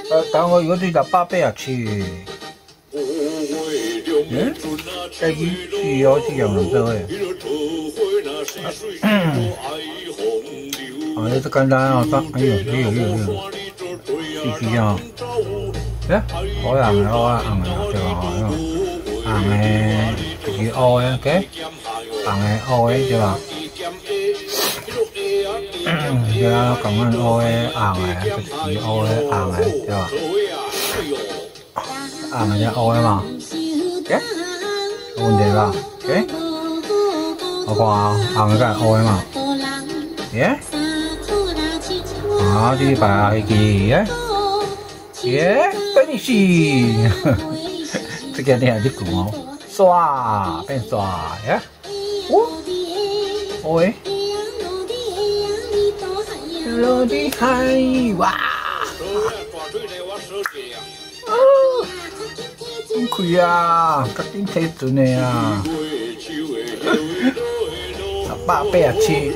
等我有对687。这需要这样子的。啊，这简单啊，哎呦，是啊。哎，好硬的，好硬的，对吧？硬的，就是乌的，OK，硬的乌的，对吧？对啊，讲緊烏嘅硬嘅，就是烏嘅硬嘅，對吧？硬嘅烏嘅嘛，OK，冇問題吧？OK，我講啊，硬嘅梗係烏嘅嘛，Yeah，啊，啲白嘅，Yeah，finish，這個你係啲講哦，刷變刷，Yeah，烏嘅。落地海哇！真開啊，甲緊體準的啊，687。